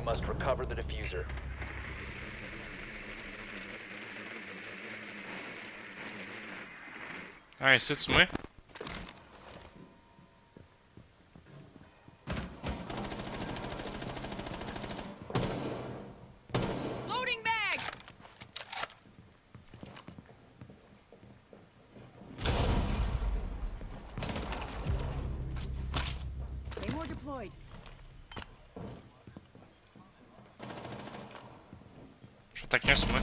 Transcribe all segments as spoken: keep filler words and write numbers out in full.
must recover the diffuser. Ah, ici, tu mets? Loading mag! Claymore deployed. Je vais attaquer un sur moi.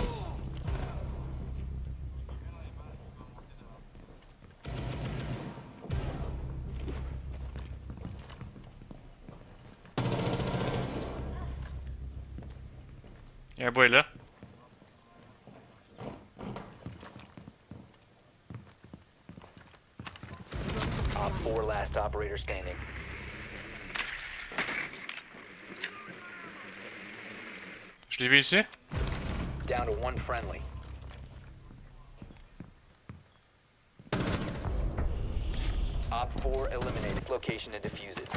Y'a un boy là. Op four last operator standing. Je l'ai vu ici. Down to one friendly. Op four eliminated. Location and defuse it.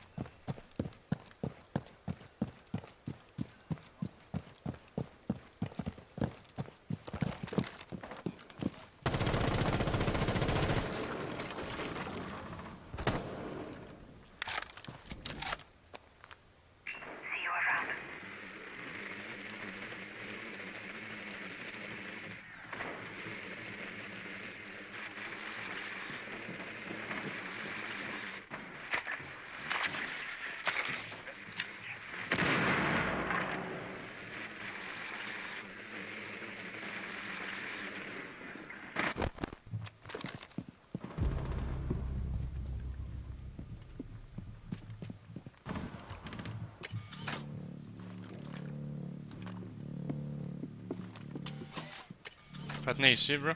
Pas tenir ici, bro.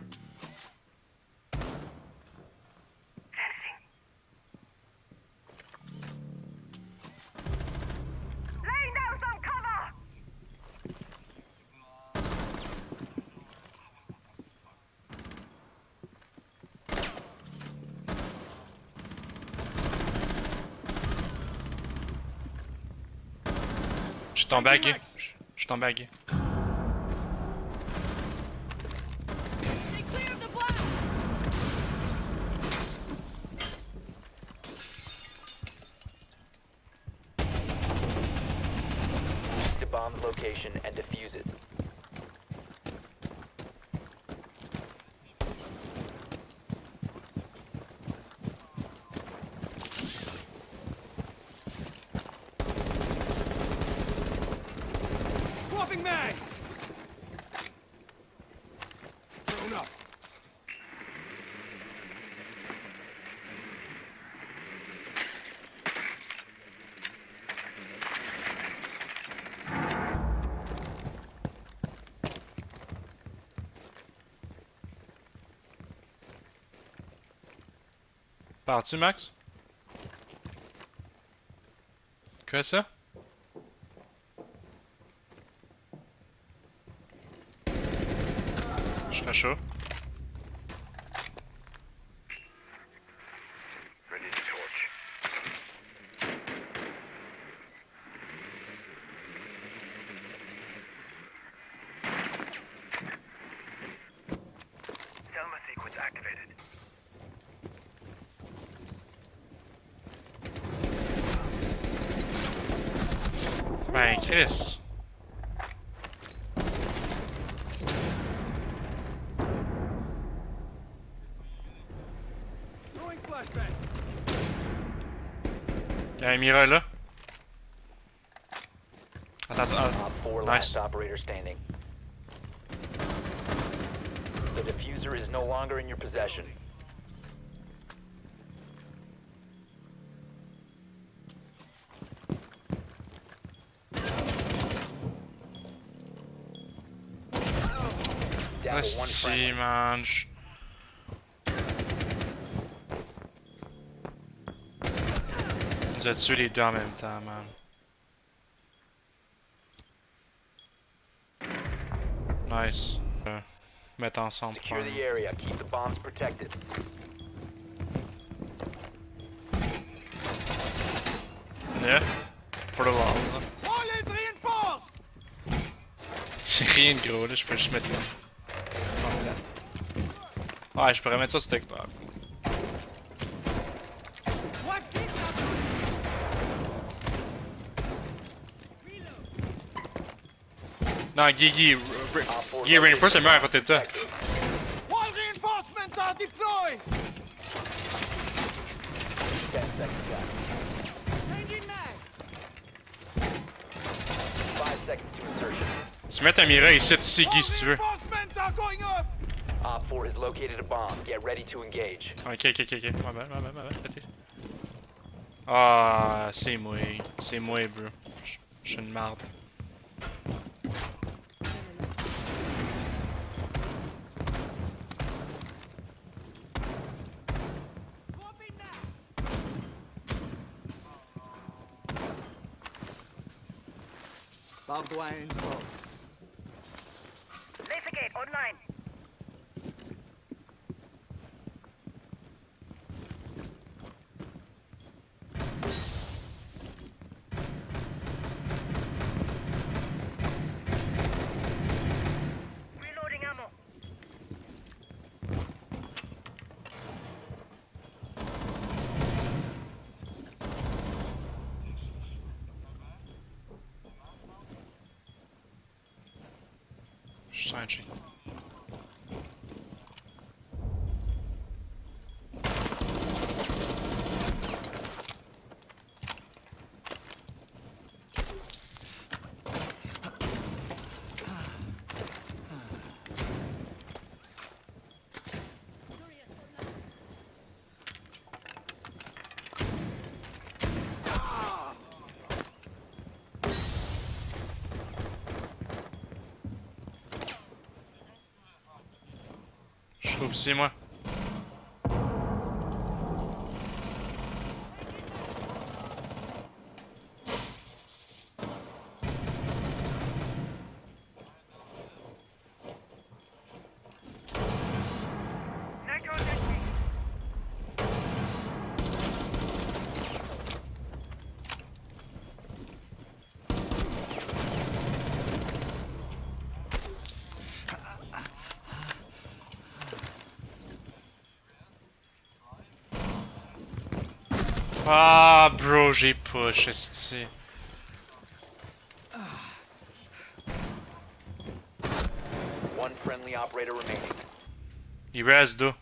Je suis tombé à gué. Je suis tombé à gué. The bomb's location and defuse it. Swapping mags! Thrown up. Pars-tu, Max? Quoi ça? Je serais chaud. Ready to torch. Selma sequence activated. Ben, Chris. Throwing flashbang. Y'a un Mira là. Attends, attends. Op four Nice. last operator standing. The diffuser is no longer in your possession. Down to one Si, friendly. man. Je... On nous a tué les deux en même temps, man. Nice. Euh, mettre ensemble. Secure the area. Keep the bombs protected. Yeah. For the long. All is C'est rien de gros là, je peux juste mettre là. Ouais, je pourrais mettre ça sur TikTok. Watch this. Non, Guy, Guy, Guy, Reinforce le mur à côté de toi. Wall reinforcements are deployed! ten seconds left. Changing mag. five seconds to insertion. Tu mets ta mira ici, ici, Guy, si tu veux. Reinforcements are going up! Op four has located a bomb. Get ready to engage. Ok, ok, ok, ok. Ma belle, ma belle, ma belle, pété. Ah, c'est moi. C'est moi, bro. Je suis une marde. Barbed wire installed. Laser gate online. Reloading ammo. Je sens un G. Je trouve ici, moi. Nitro detonated. Ah, bro, j'ai push, esti. One friendly operator remaining. Il reste deux.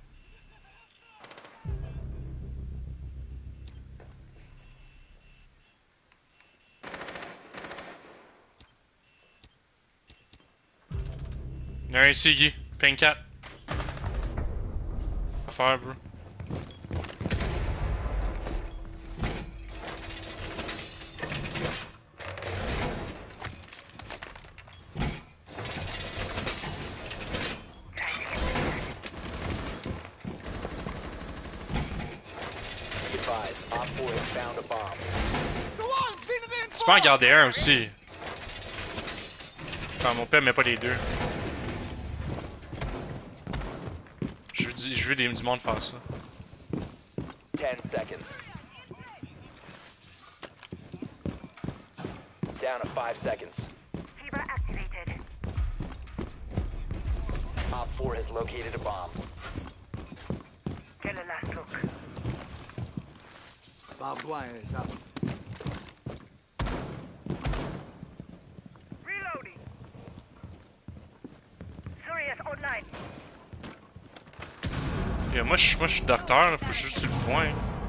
Il y en a un ici, Guy. Pink quatre. À faire, bro. Be advised, Op four has found a bomb. The wall's been Tu reinforced! peux en garder un aussi. Enfin, mon père met pas les deux. Je veux, du- je veux des, du monde faire ça. ten seconds. Down to five seconds. Fever activated. Op four has located a bomb. Get a last look. Barbed wire is up. Reloading. Sirius online. Yeah, moi, je moi, je suis docteur, là, faut que je juste le point.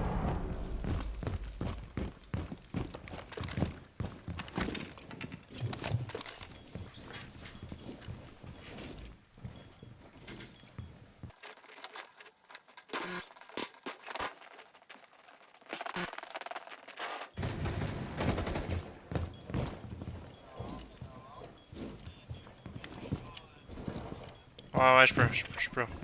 Ouais, ouais, je peux, je peux, je peux.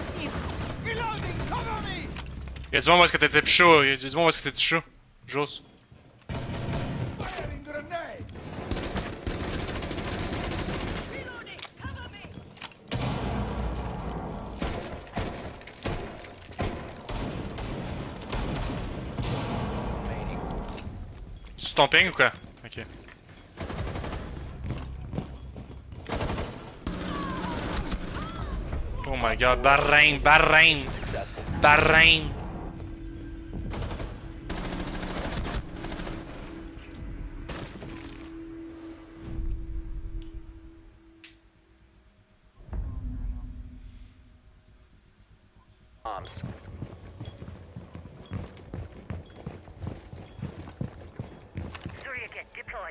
Reloading! Cover me! Y'a du monde où est-ce que t'étais plus chaud, y'a du monde où est-ce que t'étais chaud. J'ose. ton ping ou quoi? Ok. Oh my god, Bahrain, Bahrain, Bahrain. Bombs. Surya kit deployed.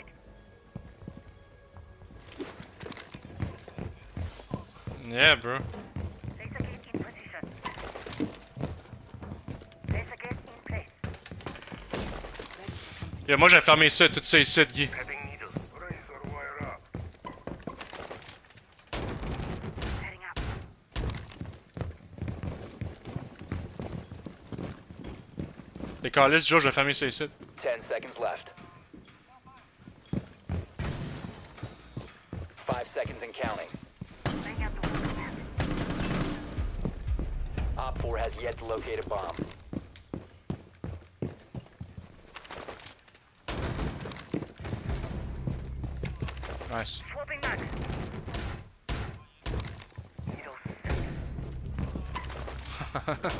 Yeah, bro. Laser gate in position. Laser gate in place. Yeah, moi j'ai fermé ça, tout ça ici, Guy. Heading up. Les calices, Joe, je vais fermer ça ici. Ten seconds left. Five seconds and counting. Laying out the wall map. Op four has yet to locate a bomb. Nice. Swapping max. Needle set.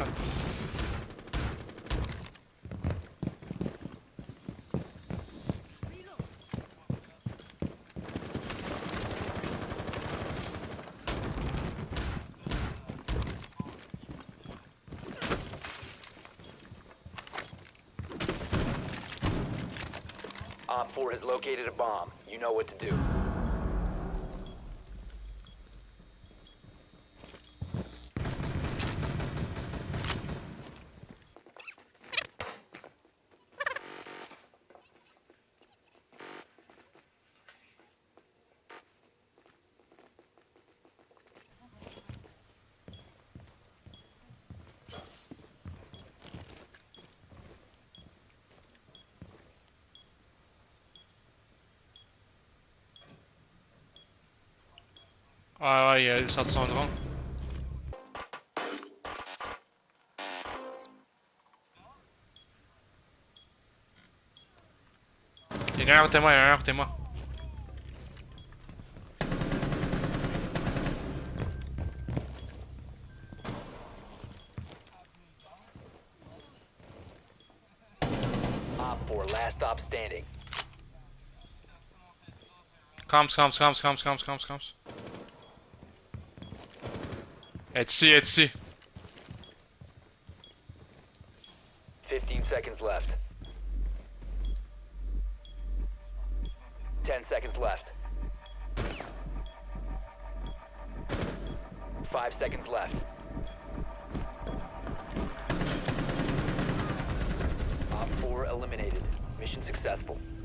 Op four has located a bomb. You know what to do. Ouais, ouais, il a sorti son drone. Il y en a un côté moi, il y en a un côté moi. Op four, last stop standing. Comms, comms, comms, comms, comms, comms, comms. Elle est ici, elle est ici. Fifteen seconds left. Ten seconds left. Five seconds left. Op four eliminated. Mission successful.